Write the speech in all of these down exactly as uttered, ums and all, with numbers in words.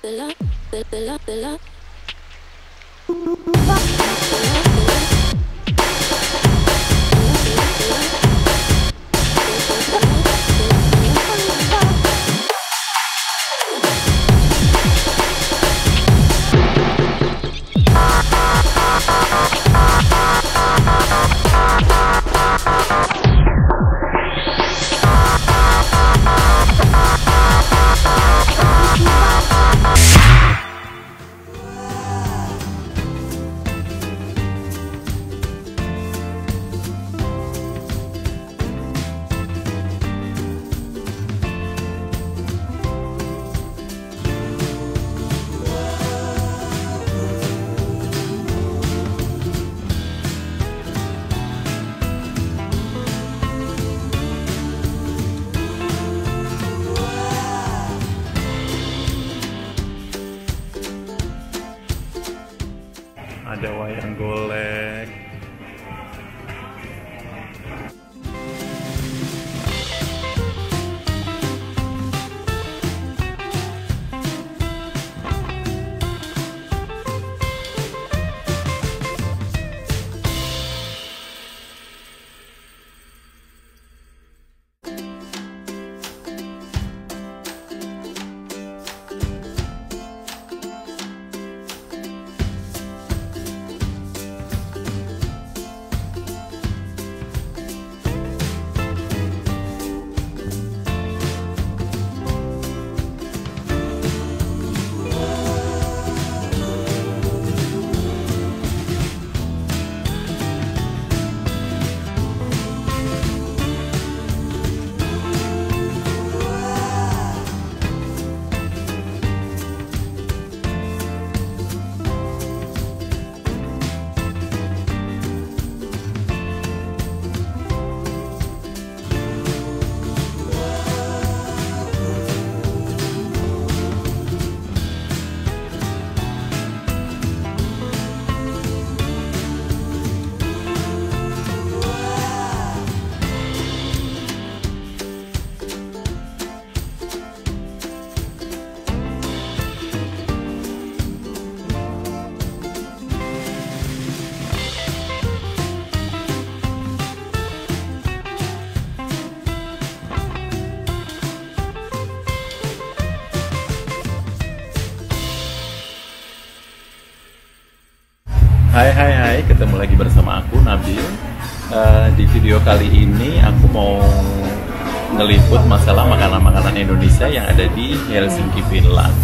Ada wayang golek. Hai hai hai, ketemu lagi bersama aku Nabil. Uh, di video kali ini aku mau ngeliput masalah makanan-makanan Indonesia yang ada di Helsinki, Finland.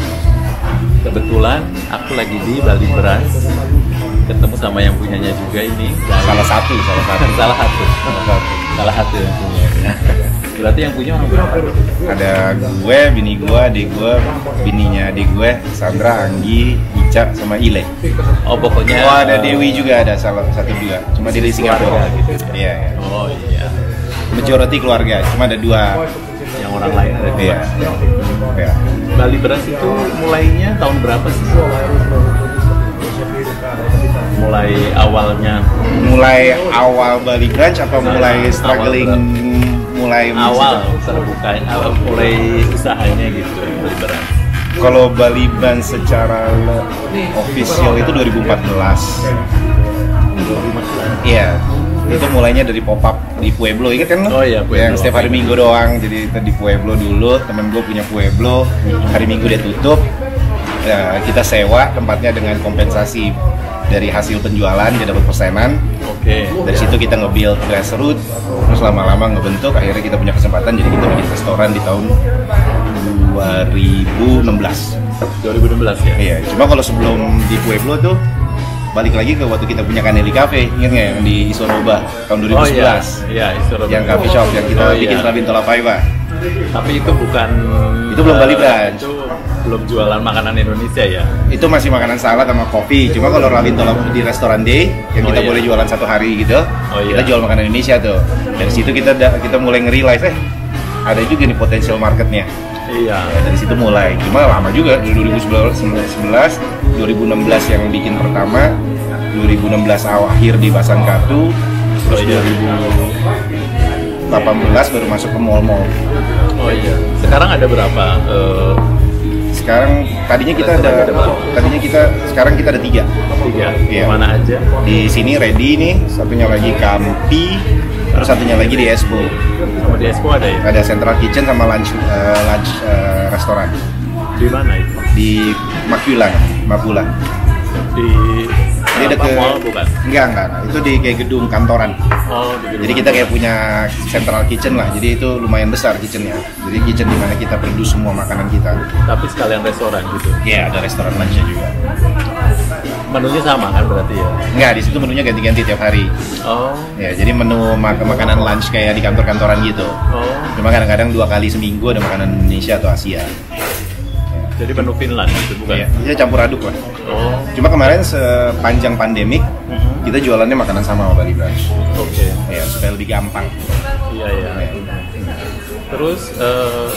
Kebetulan aku lagi di Bali Beras, ketemu sama yang punyanya juga ini. Salah satu, salah satu, salah satu, salah satu, salah satu yang punya. Berarti yang punya orang berapa? Ada gue, bini gue, adik gue, bininya adik gue, Sandra, Anggi, Ica, sama Ile. Oh pokoknya. Oh ada Dewi juga, ada salah satu juga. Cuma di Singapura gitu. Iya. Ya. Oh iya. Majority keluarga, cuma ada dua. Yang orang lain ada dua. Iya. Ya. Bali Beras itu mulainya tahun berapa sih? Mulai awalnya. Mulai awal Bali Branch apa mulai struggling? Mulai awal terbuka, awal mulai usahanya gitu Bali Beras. Kalau Bali Branch secara official itu dua ribu empat belas. Iya. Itu mulainya dari pop up di Pueblo, ingat kan lo? Oh iya, Pueblo. Yang setiap hari Minggu doang, jadi itu di Pueblo dulu. Temen gue punya Pueblo, hari Minggu dia tutup. Ya, kita sewa tempatnya dengan kompensasi dari hasil penjualan, dia dapat persenan. Oke. Dari situ kita nge-build grassroots, terus lama-lama ngebentuk. Akhirnya kita punya kesempatan, jadi kita bikin restoran di tahun dua ribu enam belas. dua ribu enam belas ya? Iya, cuma kalau sebelum di Pueblo tuh balik lagi ke waktu kita punya Kaneli Cafe, ingat nggak yang di Isoroba tahun dua ribu sebelas? Oh iya, iya Isoroba. Yang coffee shop yang kita oh, bikin iya. Rabin Tolapaiva. Tapi itu bukan. Itu belum Bali Branch. Itu belum jualan makanan Indonesia ya? Itu masih makanan salad sama kopi. Cuma kalau Rabin Tolapaiva di restoran day yang Oh, kita iya. boleh jualan satu hari gitu, Oh, iya. kita jual makanan Indonesia tuh. Dari situ kita kita mulai nge-realize eh ada juga nih potensial marketnya. Iya. Ya, dari situ mulai. Cuma lama juga dari dua ribu sebelas, dua ribu enam belas yang bikin pertama, dua ribu enam belas awal akhir di Basankatu, terus Oh, iya. dua ribu delapan belas baru masuk ke mall-mall. Oh iya. Sekarang ada berapa? Uh, sekarang tadinya kita ada, tadinya kita sekarang kita ada tiga. Tiga. Iya. Mana aja? Di sini Ready nih, satunya lagi Kampi, terus satunya lagi di Expo. Sama di Expo ada ya? Ada Central Kitchen sama lunch uh, lunch uh, restoran. Di mana itu? Di Makulan, Makulan. Di Di apa, deket mall bukan? Enggak, enggak, enggak. Itu di kayak gedung kantoran. Oh, di gedung Jadi kita kayak punya Central Kitchen lah. Jadi itu lumayan besar kitchennya. Jadi kitchen di mana kita produce semua makanan kita. Tapi sekalian restoran gitu. Iya, ada restoran lunchnya juga. Menunya sama kan berarti ya? Enggak, di situ menunya ganti-ganti tiap hari. Oh. Ya, jadi menu mak makanan lunch kayak di kantor-kantoran gitu. Oh. Cuma kadang-kadang dua kali seminggu ada makanan Indonesia atau Asia. Jadi menu Finland gitu bukan? Iya, dia campur aduk lah. Oh. Cuma kemarin sepanjang pandemik Mm-hmm. kita jualannya makanan sama sama Bali Brunch. Oke. Ya, supaya lebih gampang. Iya iya. Terus eh,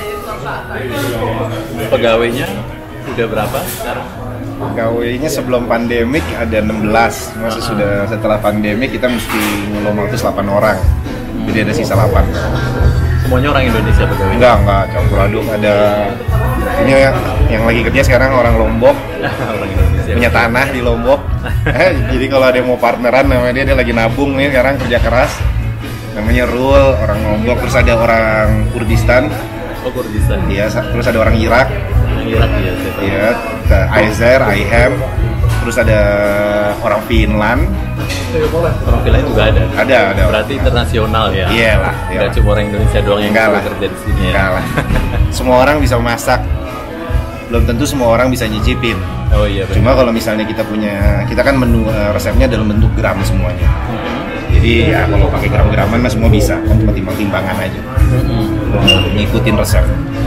pegawainya udah berapa sekarang? Pegawainya sebelum pandemik ada enam belas. Masa sudah setelah pandemik kita mesti ngulung waktu delapan orang. Jadi ada sisa delapan. Semuanya orang Indonesia pegawainya? Enggak, enggak, campur aduk. Ada ini ya, yang lagi kerja sekarang orang Lombok. Orang Indonesia. Punya tanah di Lombok. Eh, jadi kalau ada yang mau partneran namanya dia, dia lagi nabung nih sekarang kerja keras. Namanya Rul, orang Lombok. Terus ada orang Kurdistan. Oh, Kurdistan. Iya, sa- terus ada orang Irak. Yang Irak ya. saya tahu. Iya, ada Aizer, Aihem. Terus ada orang Finland. Orang Finland juga ada. Ada, ada. Berarti internasional ya? Iya lah. iya Nggak lah. cuma orang Indonesia doang yang Enggak bisa lah. kerja di sini ya? Enggak lah. Semua orang bisa masak. Belum tentu semua orang bisa nyicipin. Oh iya benar. Cuma kalau misalnya kita punya, kita kan menu eh, resepnya dalam bentuk gram semuanya. Jadi ya kalau pakai gram-graman mah semua bisa, kan cuma timbang-timbangan aja. Ngikutin resep.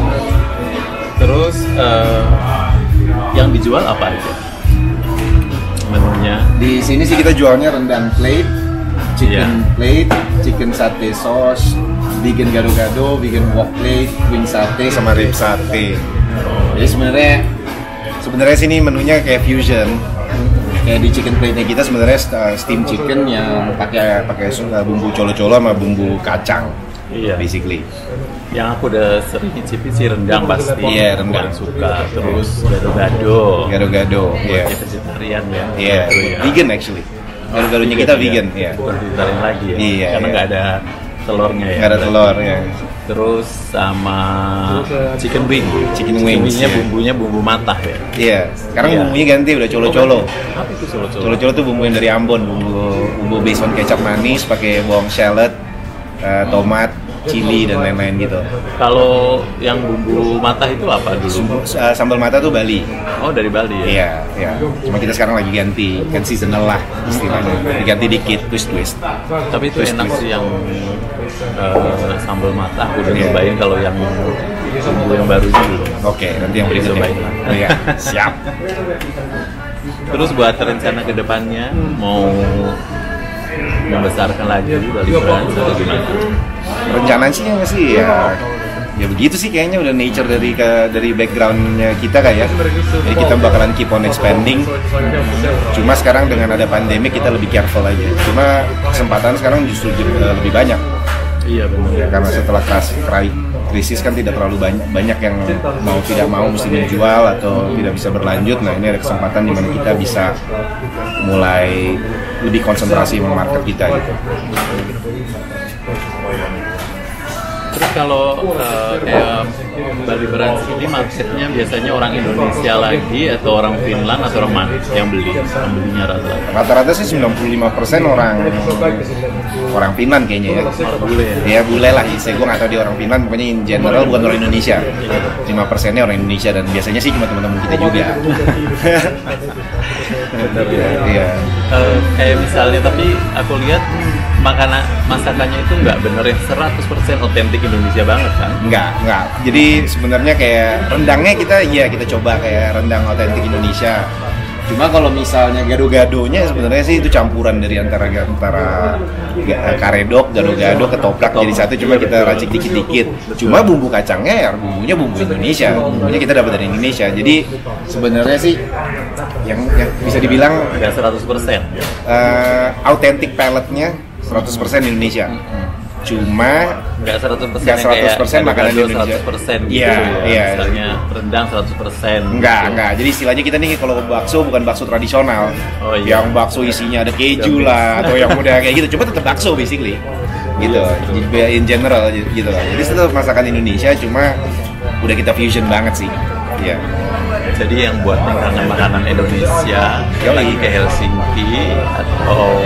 Terus eh, yang dijual apa aja? Menunya? Di sini sih kita jualnya rendang plate, chicken Iya. plate, chicken satay sauce, vegan gado-gado, vegan wok plate, wing satay sama rib satay. Jadi sebenarnya sebenarnya sini menunya kayak fusion. Kayak di chicken plate-nya kita sebenarnya uh, steam chicken yang pakai pakai uh, bumbu colo-colo sama bumbu kacang. Iya. Basically. Yang aku udah sering nyicipin sih rendang pasti. Iya, rendang. Aku suka. Terus gado-gado. Gado-gado. Iya. Buatnya vegetarian ya. Iya. Gitu ya. Vegan actually. Gado-gadonya kita vegan, iya. Bukan vegetarian lagi ya. Iya, Karena iya. nggak ada telurnya ya. Nggak ada telur ya. Terus sama chicken wing. Chicken Chicken wings, wingnya iya. bumbunya bumbu matah ya. Iya. Sekarang Iya. bumbunya ganti udah colo-colo. Apa itu solo-solo? Colo-colo tuh bumbu yang dari Ambon, bumbu bumbu based on kecap manis, pakai bawang shallot, eh, tomat, chili dan lain-lain gitu. Kalau yang bumbu matah itu apa dulu? Sumbu- eh, sambal mata tuh Bali. Oh dari Bali ya? Iya, iya. Cuma kita sekarang lagi ganti, kan seasonal lah istilahnya. Diganti dikit, twist-twist. Tapi itu enak sih yang eh, sambal mata. Aku udah Iya. nyobain kalau yang bumbu yang baru dulu. Oke, nanti yang berikutnya. Cobain lah. Iya, siap. Terus buat rencana kedepannya mau membesarkan lagi Bali Brunch atau gimana? Rencana sih ya sih ya ya begitu sih kayaknya udah nature dari ke, dari backgroundnya kita kayak. Jadi kita bakalan keep on expanding. Cuma sekarang dengan ada pandemi kita lebih careful aja. Cuma kesempatan sekarang justru uh, lebih banyak. Iya benar. Ya, karena setelah kras- kri- krisis kan tidak terlalu banyak banyak yang mau tidak mau mesti menjual atau tidak bisa berlanjut. Nah ini ada kesempatan di mana kita bisa mulai lebih konsentrasi sama market kita gitu. Terus kalau eh, kayak Bali Brunch ini marketnya biasanya orang Indonesia lagi atau orang Finland atau orang mana yang beli? Yang belinya rata-rata? Rata-rata sih sembilan puluh lima persen orang orang Finland kayaknya ya. Orang bule ya? Ya bule lah, saya gue nggak tahu dia orang Finland, pokoknya in general bukan orang Indonesia. lima persennya orang Indonesia dan biasanya sih cuma teman-teman kita juga. Benar ya. Iya. Eh, kayak misalnya tapi aku lihat makanan masakannya itu nggak bener ya seratus persen otentik Indonesia banget kan? Enggak, enggak. Jadi sebenarnya kayak rendangnya kita iya kita coba kayak rendang otentik Indonesia. Cuma kalau misalnya gado-gadonya sebenarnya sih itu campuran dari antara antara ga- karedok, gado-gado, ketoprak jadi satu. Cuma kita racik dikit-dikit. Cuma bumbu kacangnya ya bumbunya bumbu Indonesia. Bumbunya kita dapat dari Indonesia. Jadi sebenarnya sih yang, yang bisa dibilang Nggak seratus persen. eh, authentic palette-nya seratus persen Indonesia. Cuma nggak seratus persen nggak seratus persen makanan Indonesia. seratus persen gitu Iya, ya. iya. Misalnya rendang seratus persen. Enggak, gitu. enggak. Jadi istilahnya kita nih kalau bakso bukan bakso tradisional. Oh, iya. Yang bakso isinya ada keju lah atau yang udah kayak gitu. Cuma tetap bakso basically. Gitu. Iya, In general gitu lah. Jadi tetap masakan Indonesia cuma udah kita fusion banget sih. Iya. Jadi yang buat yang kangen makanan Indonesia, yang lagi ke Helsinki atau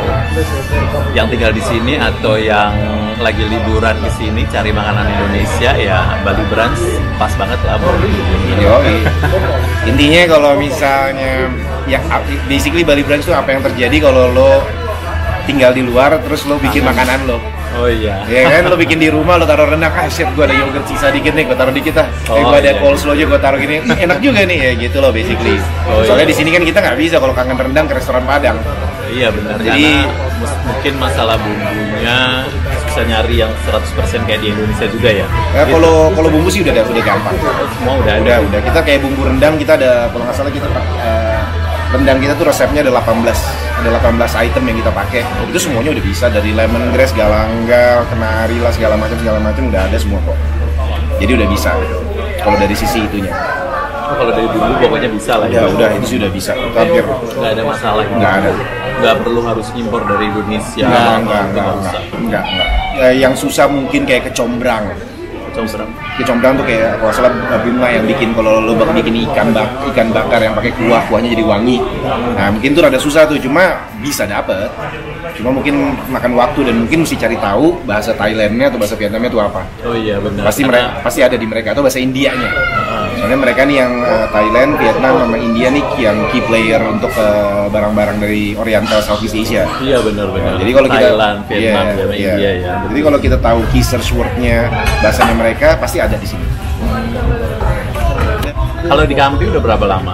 yang tinggal di sini atau yang lagi liburan ke sini cari makanan Indonesia, ya Bali Brunch pas banget lah buat Yoi. Intinya kalau misalnya ya basically Bali Brunch itu apa yang terjadi kalau lo tinggal di luar terus lo bikin makanan lo. Oh iya. Ya kan, lo bikin di rumah, lo taruh rendang, ah shit gue ada yogurt sisa dikit nih, gue taruh dikit lah. Eh, Oh, gue ada iya. coleslaw aja, gue taruh gini, Ih, enak juga nih ya gitu loh basically. Oh, Soalnya iya. di sini kan kita nggak bisa kalau kangen rendang ke restoran Padang. Iya benar. Jadi- Karena mus- mungkin masalah bumbunya susah nyari yang seratus persen kayak di Indonesia juga ya. Ya, kalau kalau bumbu sih udah ada, udah gampang. Semua udah ada. Udah udah kita kayak bumbu rendang kita ada, kalau nggak salah kita eh, rendang kita tuh resepnya ada delapan belas ada delapan belas item yang kita pakai. Itu semuanya udah bisa, dari lemongrass, galanggal, kenari lah, segala macam segala macam udah ada semua kok. Jadi udah bisa kalau dari sisi itunya. Oh, kalau dari bumbu pokoknya bisa lah Ya udah itu sudah bisa. Itu hampir Nggak ada masalah. nggak ada. Nggak perlu harus impor dari Indonesia. Enggak, atau enggak, itu enggak, nggak enggak, usah. enggak, enggak. Ya, yang susah mungkin kayak kecombrang. Kecombrang. Kecombrang tuh kayak kalau salah Bima yang bikin, kalau lo bak bikin ikan bak ikan bakar yang pakai kuah, kuahnya jadi wangi. Nah mungkin tuh rada susah tuh, cuma bisa dapet. Cuma mungkin makan waktu dan mungkin mesti cari tahu bahasa Thailandnya atau bahasa Vietnamnya itu apa. Oh iya benar. Pasti Karena- mereka pasti ada di mereka, atau bahasa Indianya. Ah, Soalnya mereka nih yang uh, Thailand, Vietnam, sama India nih yang key player untuk uh, barang-barang dari Oriental Southeast Asia. Iya benar-benar. Jadi kalau kita Thailand, Vietnam, iya, sama iya. India ya. Jadi kalau kita tahu key search word-nya bahasanya mereka pasti ada di sini. Kalau di Kampi udah berapa lama?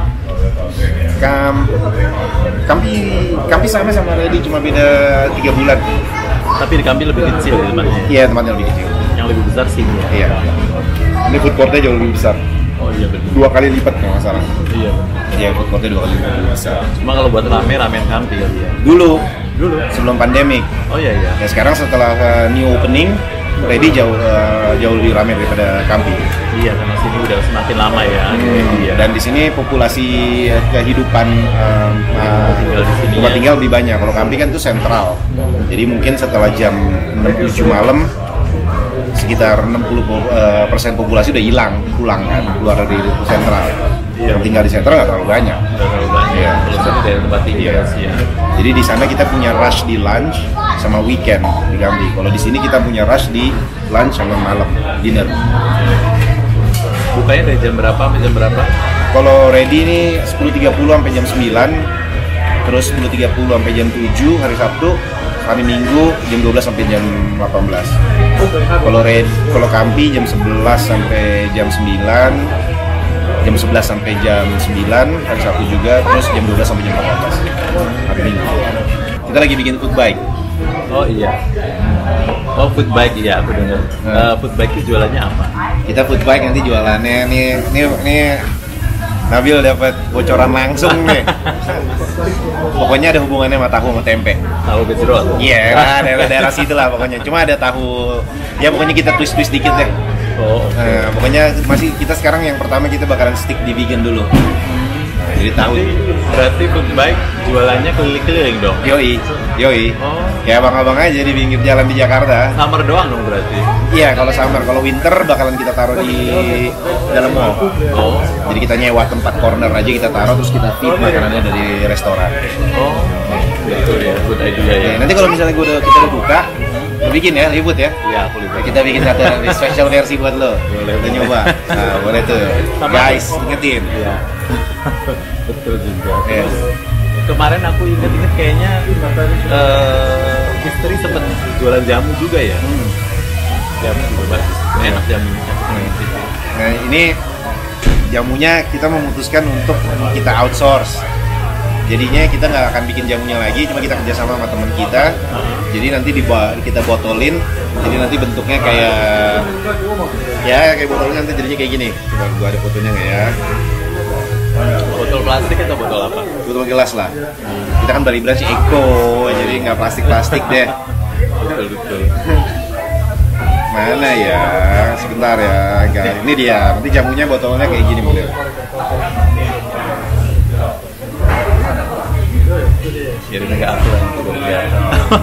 Kam Kampi Kampi sama sama Reddy cuma beda tiga bulan. Tapi di Kampi lebih kecil ya tempatnya. Iya, tempatnya lebih kecil. Yang lebih besar sini ya. Iya. Ini food court-nya jauh lebih besar. Oh iya benar. Dua kali lipat kalau nggak salah. Iya. Iya, food court-nya dua kali lebih besar. Cuma kalau buat rame ramen Kampi kali ya. Dulu, Dulu. sebelum pandemik. Oh iya iya. Ya sekarang setelah uh, new opening, Reddy jauh uh, jauh lebih ramai daripada Kampi. Iya karena sini udah semakin lama ya. Hmm, Iya. Dan di sini populasi eh, kehidupan um, uh, tinggal di sini tempat ya. tinggal lebih banyak. Kalau Kampi kan itu sentral. Jadi mungkin setelah jam enam tujuh malam sekitar enam puluh persen populasi udah hilang, pulang kan, keluar dari sentral. Iya. Yang tinggal di sentral nggak terlalu banyak. Udah terlalu banyak. Iya. Kalau sini dari tempat tinggal Iya. sih ya. Jadi di sana kita punya rush di lunch sama weekend di Kampi. Kalau di sini kita punya rush di lunch sama malam, dinner. Bukanya dari jam berapa sampai jam berapa? Kalau ready ini sepuluh tiga puluh sampai jam sembilan, terus sepuluh tiga puluh sampai jam tujuh hari Sabtu, hari Minggu jam dua belas sampai jam delapan belas. Kalau red, kalau Kampi jam sebelas sampai jam sembilan, jam sebelas sampai jam sembilan hari Sabtu juga, terus jam dua belas sampai jam delapan belas hari Minggu. Kita lagi bikin food bike. Oh iya. Oh food bike iya aku dengar. Hmm. Uh, food bike itu jualannya apa? Kita food bike nanti jualannya nih, nih, nih Nabil dapat bocoran langsung nih. Pokoknya ada hubungannya sama tahu sama tempe. Tahu gejrot. Iya, yeah, daerah-daerah situ lah pokoknya. Cuma ada tahu, ya pokoknya kita twist-twist dikit deh. Oh. oke. Nah, pokoknya masih kita sekarang yang pertama kita bakalan stick di vegan dulu. Nah, jadi tahu. Berarti food bike jualannya keliling-keliling dong. Yoi, yoi. Oh. Ya abang-abang aja di pinggir jalan di Jakarta. Summer doang dong berarti. Iya, kalau summer, kalau winter bakalan kita taruh di dalam mall. Oh. Jadi kita nyewa tempat corner aja kita taruh, terus kita feed makanannya dari restoran. Oh. Betul ya, good idea ya. Nah, nanti kalau misalnya gua udah, kita udah buka, lu bikin ya, ribut ya. Iya, aku lihat. Kita bikin satu special versi buat lo. Boleh, Kita boleh. nyoba. Nah, boleh tuh. Sama- Guys, ingetin. Iya. Betul juga. Iya. Terus, kemarin aku inget-inget kayaknya eh istri sempet jualan jamu juga ya. Hmm. Jamu juga bagus. Enak jamunya. Nah, ini jamunya kita memutuskan untuk kita outsource. Jadinya kita nggak akan bikin jamunya lagi, cuma kita kerjasama sama teman kita. Jadi nanti dibawa, kita botolin. Jadi nanti bentuknya kayak ya kayak botolnya nanti jadinya kayak gini. Coba gua ada fotonya nggak ya? Botol plastik atau botol apa? Botol gelas lah. Kita kan Bali Brunch eco, jadi nggak plastik-plastik deh. Betul betul. Mana ya? Sebentar ya, guys. Ini dia. Nanti jamunya botolnya kayak gini model. Jadi nggak aku yang kelihatan.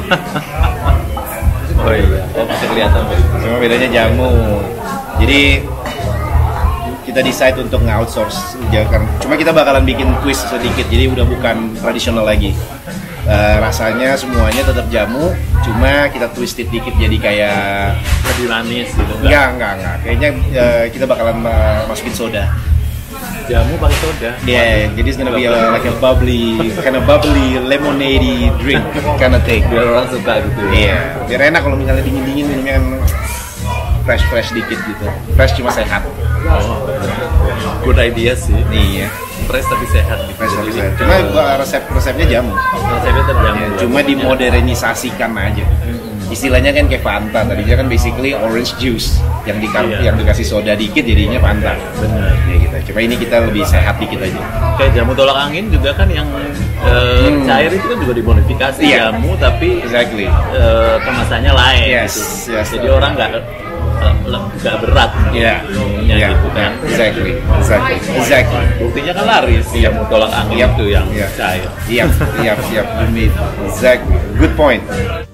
Oh iya, oh masih kelihatan. Cuma bedanya jamu. Jadi kita decide untuk nge-outsource. Cuma kita bakalan bikin twist sedikit. Jadi udah bukan tradisional lagi. Uh, rasanya semuanya tetap jamu, cuma kita twisted dikit jadi kayak lebih manis gitu. Enggak, enggak, enggak. Kayaknya uh, kita bakalan uh, masukin soda. Jamu pakai soda. Yeah, jadi it's gonna be a, like a bubbly, kind of bubbly lemonade drink kind of thing. Biar orang suka gitu. Iya, yeah. Biar enak kalau misalnya dingin-dingin minumnya kan fresh fresh dikit gitu. Fresh cuma sehat. Oh, good idea sih. Iya. Fresh tapi sehat gitu. Fresh tapi sehat. Cuma uh, resep resepnya jamu. Resepnya tetap jamu. Ya, cuma dimodernisasikan aja. Istilahnya kan kayak Fanta, tadinya kan basically orange juice yang di iya. yang dikasih soda dikit jadinya Fanta. Benar. Ya gitu. Cuma ini kita lebih sehat dikit aja. Kayak jamu tolak angin juga kan yang uh, hmm. cair itu kan juga dimodifikasi iya. jamu tapi exactly. uh, kemasannya lain yes, gitu. Yes, jadi orang nggak nggak berat yeah. minumnya yeah. gitu kan. Exactly. Exactly. Exactly. Buktinya kan laris yeah. jamu tolak angin yep. itu yang yeah. cair. Iya, iya, iya. Exactly. Good point.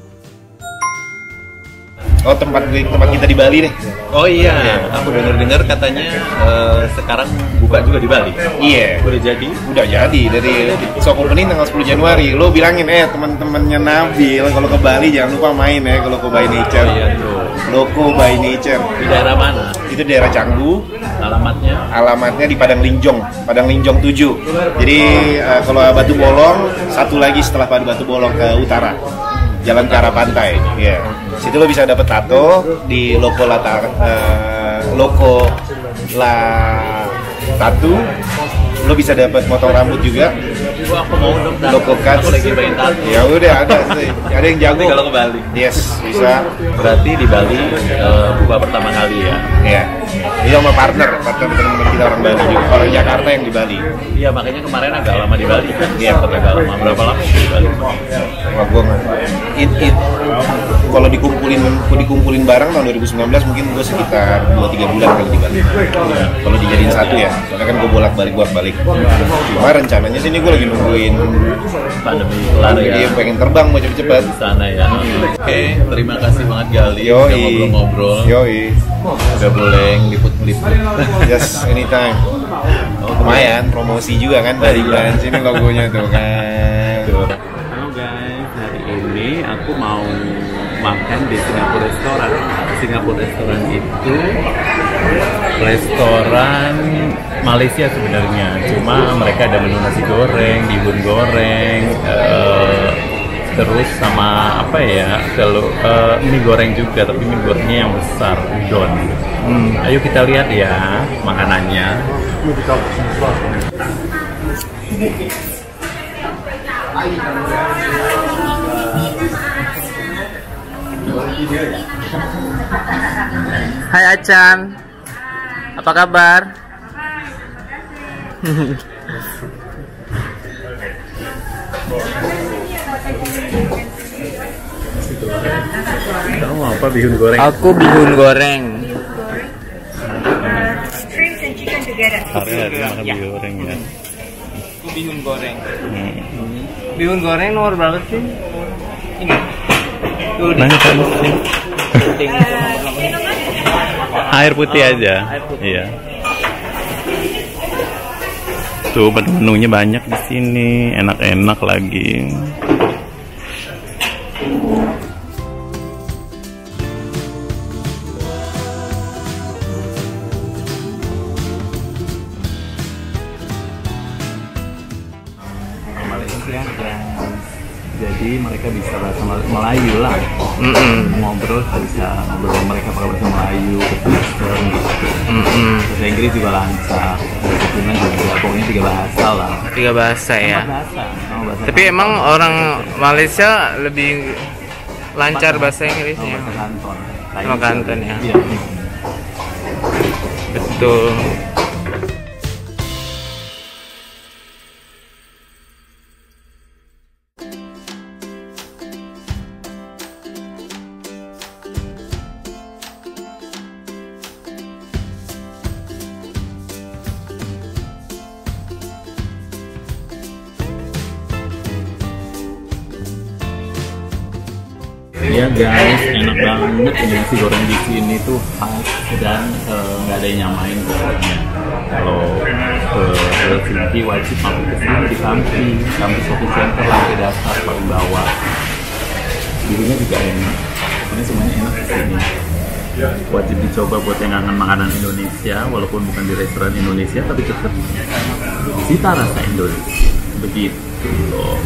Oh tempat tempat kita di Bali deh. Oh iya, aku dengar-dengar katanya uh, sekarang buka juga di Bali. Iya. Udah jadi? Udah jadi dari soft opening tanggal sepuluh Januari. Lo bilangin eh teman-temannya Nabil kalau ke Bali jangan lupa main ya kalau ke By Nature. Oh iya tuh. Loko By Nature. Di daerah mana? Itu daerah Canggu. Alamatnya? Alamatnya di Padang Linjong, Padang Linjong tujuh. Jadi uh, kalau Batu Bolong satu lagi setelah Batu Bolong ke utara. Jalan ke arah pantai, ya. Yeah. Situ lo bisa dapet tato di Loko La uh, Loko La Tattoo. Lo bisa dapat potong rambut juga. Wah, aku mau dong. Loko Cuts. Aku lagi pengen tato. Ya udah ada, ada yang jago. Nanti kalau ke Bali. Yes, bisa. Berarti di Bali uh, buka pertama kali ya. Iya. Ini sama partner, partner teman-teman kita orang Bali juga. Orang Jakarta yang di Bali. Iya, makanya kemarin agak lama di Bali kan. Iya, agak lama. Berapa lama di Bali? Wah, gua nggak. It, it, kalau dikumpulin, kalau dikumpulin barang tahun dua ribu sembilan belas mungkin gue sekitar dua tiga bulan kali di Bali. Ya, kalau dijadiin satu ya, soalnya kan gue bolak-balik bolak-balik. Cuma rencananya sih ini gue lagi nungguin pandemi kelar ya. Iya, pengen terbang mau cepet-cepet di sana ya. Oke, okay, terima kasih banget Gali Yoi. udah ngobrol-ngobrol. Yoi. Udah boleh ngeliput-ngeliput. Yes, anytime. Oh, lumayan promosi juga kan dari brand sini logonya tuh kan. Halo guys, hari ini aku mau makan di Singapura Restoran. Singapura Restoran itu restoran Malaysia sebenarnya, cuma mereka ada menu nasi goreng, bihun goreng, uh, terus sama apa ya, kalau uh, mie goreng juga, tapi mie gorengnya yang besar, udon. Hmm, ayo kita lihat ya makanannya. Hai Acan, apa kabar? Kamu apa bihun goreng? Aku bihun goreng. Shrimps and chicken together. Hari hari makan bihun goreng ya. Aku bihun goreng. Hmm. Bihun goreng nomor berapa sih? Ini. Tuh, di- Nanya kan sih. Putih. Air putih Oh, aja. air putih. Iya. Tuh menu-menunya banyak di sini, enak-enak lagi. Malaysia guys. Jadi mereka bisa bahasa Mal- Melayu lah. Mm-mm. Ngobrol bisa ngobrol mereka pakai bahasa Melayu, Kristen gitu. Mm-mm. Bahasa Inggris juga lancar, bahasa Cina juga, pokoknya tiga bahasa lah. Tiga bahasa ya. Empat bahasa, sama bahasa Tapi Kanton. emang orang Malaysia lebih lancar bahasa Sama Inggrisnya. bahasa Kanton. Sama Kanton ya. Iya. Betul. ya guys, enak banget ini nasi goreng di sini tuh khas dan nggak uh, ada yang nyamain pokoknya. Kalau ke Helsinki wajib mampir ke sini di Kamping, Kamping Shopping Center lantai dasar paling bawah. Dirinya juga enak, ini semuanya enak di sini. Wajib dicoba buat yang kangen makanan Indonesia, walaupun bukan di restoran Indonesia, tapi tetap cita rasa Indonesia. Begitu loh.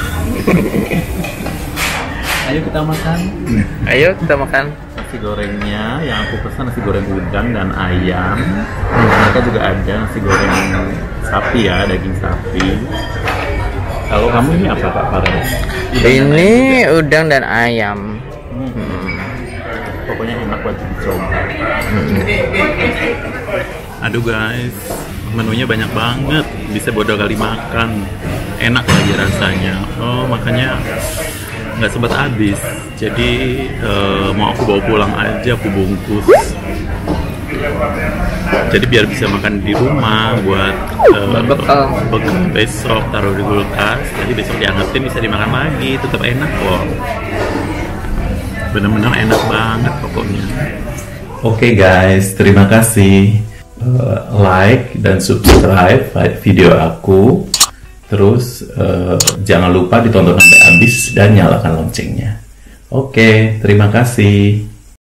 Ayo kita makan. Ayo kita makan. Nasi gorengnya yang aku pesan nasi goreng udang dan ayam. Mereka juga ada nasi goreng sapi ya, daging sapi. Kalau kamu ini apa Kak Farel? Ini udang dan ayam. Hmm. Hmm. Pokoknya enak buat dicoba. Hmm. Aduh guys, menunya banyak banget, bisa buat dua kali makan. Enak lagi rasanya. Oh makanya nggak sempat habis, jadi uh, mau aku bawa pulang aja, aku bungkus. Jadi biar bisa makan di rumah buat uh, bekal besok, taruh di kulkas. Jadi besok diangetin bisa dimakan lagi, tetap enak kok. Bener-bener enak banget pokoknya. Oke okay guys, terima kasih uh, like dan subscribe video aku. Terus uh, jangan lupa ditonton sampai habis dan nyalakan loncengnya. Oke, terima kasih.